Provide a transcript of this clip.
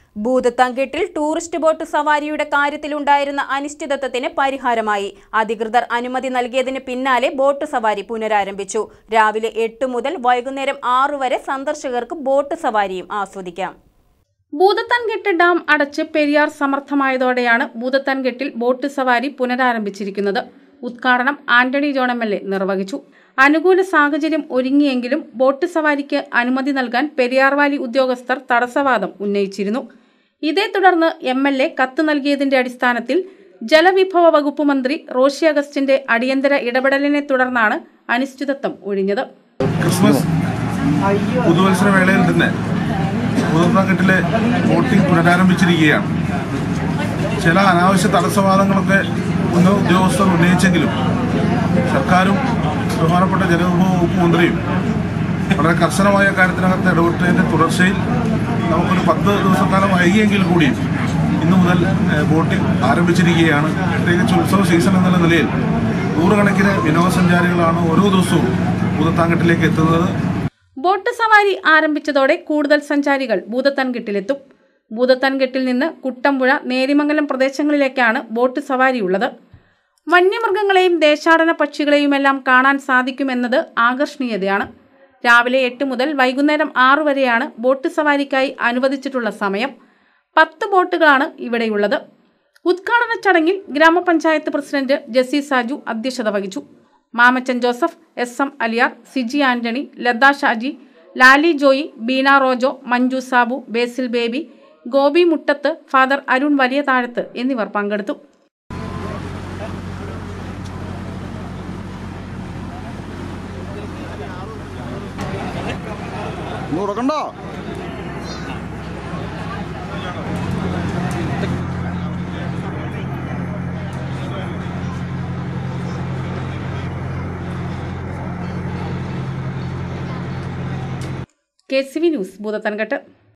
ഭൂതത്താൻകെട്ടിൽ tourist boat സവാരിയുടെ കാര്യത്തിലുണ്ടായിരുന്ന അനിശ്ചിതത്വത്തിന് പരിഹാരമായി. അധികൃതർ അനുമതി നൽകിയതിന് പിന്നാലെ ബോട്ട് സവാരി പുനരാരംഭിച്ചു. രാവിലെ 8 മുതൽ വൈകുന്നേരം 6 വരെ സന്ദർശകർക്ക് ബോട്ട് സവാരിയും ആസ്വദിക്കാം. ഭൂതത്താൻകെട്ട് ഡാം അടച്ച് പെരിയാർ സമർത്ഥമായതോടെയാണ് ഭൂതത്താൻകെട്ടിൽ ബോട്ട് സവാരി പുനരാരംഭിച്ചിരിക്കുന്നത്. ഉദ്ഘാടനം ആന്റണി ജോൺ MLA നിർവഹിച്ചു. അനുകൂല സാഹചര്യം ഒരുങ്ങിയെങ്കിലും ബോട്ട് സവാരിക്ക് അനുമതി നൽകാൻ പെരിയാർ വാലി ഉദ്യോഗസ്ഥർ തടസ്സവാദം ഉന്നയിച്ചിരുന്നു. ഇതേ തുടർന്ന് MLA കത്ത് നൽകിയതിന്റെ അടിസ്ഥാനത്തിൽ ജലവിഭവ വകുപ്പ് മന്ത്രി റോഷി അഗസ്റ്റിന്റെ അടിയന്തര ഇടപെടലിനെ തുടർന്നാണ് അനിശ്ചിതത്വം ഒഴിഞ്ഞത്. ക്രിസ്മസ് പുതുവത്സര വേളയിൽ തന്നെ ഭൂതത്താൻകെട്ടിലെ ബോട്ടിംഗ് പുനരാരംഭിച്ചിരിക്കുകയാണ്. ചില അനാവശ്യ തടസ്സവാദങ്ങളൊക്കെ ഉദ്യോഗസ്ഥർ ഉന്നയിച്ചെങ്കിലും സർക്കാരും ബഹുമാനപ്പെട്ട ജലവിഭവ വകുപ്പ് മന്ത്രിയും വളരെ കർശനമായ കാര്യത്തിനകത്ത് ഇടപെട്ടതിൻ്റെ തുടർച്ചയിൽ നമുക്കൊരു 10 ദിവസക്കാലം വൈകിയെങ്കിൽ കൂടിയും ഇന്നു മുതൽ ബോട്ടിംഗ് ആരംഭിച്ചിരിക്കുകയാണ്. പ്രത്യേകിച്ച് ഉത്സവ സീസൺ എന്നുള്ള നിലയിൽ നൂറുകണക്കിന് വിനോദസഞ്ചാരികളാണ് ഓരോ ദിവസവും ഭൂതത്താൻകെട്ടിലേക്ക് എത്തുന്നത്. ബോട്ട് സവാരി ആരംഭിച്ചതോടെ കൂടുതൽ സഞ്ചാരികൾ ഭൂതത്താൻകെട്ടിലെത്തും. ഭൂതത്താൻകെട്ടിൽ നിന്ന് കുട്ടമ്പുഴ, നേരിമംഗലം പ്രദേശങ്ങളിലേക്കാണ് ബോട്ട് സവാരിയുള്ളത്. വന്യമൃഗങ്ങളെയും ദേശാടന പക്ഷികളെയുമെല്ലാം കാണാൻ സാധിക്കുമെന്നത് ആകർഷണീയതയാണ്. രാവിലെ 8 മുതൽ വൈകുന്നേരം 6 വരെയാണ് ബോട്ട് സവാരിക്കായി അനുവദിച്ചിട്ടുള്ള സമയം. 10 ബോട്ടുകളാണ് ഇവിടെയുള്ളത്. ഉദ്ഘാടന ചടങ്ങിൽ ഗ്രാമപഞ്ചായത്ത് പ്രസിഡന്റ് ജെസി സാജു അധ്യക്ഷത വഹിച്ചു. മാമച്ചൻ ജോസഫ്, SM അലിയാർ, സിജി ആന്റണി, ലത ഷാജി, ലാലി ജോയി, ബീന റോജോ, മഞ്ജു സാബു, ബേസിൽ ബേബി, ഗോപി മുട്ടത്ത്, ഫാദർ അരുൺ വലിയ താഴത്ത് എന്നിവർ പങ്കെടുത്തു. KCV news Bhoothathankettu.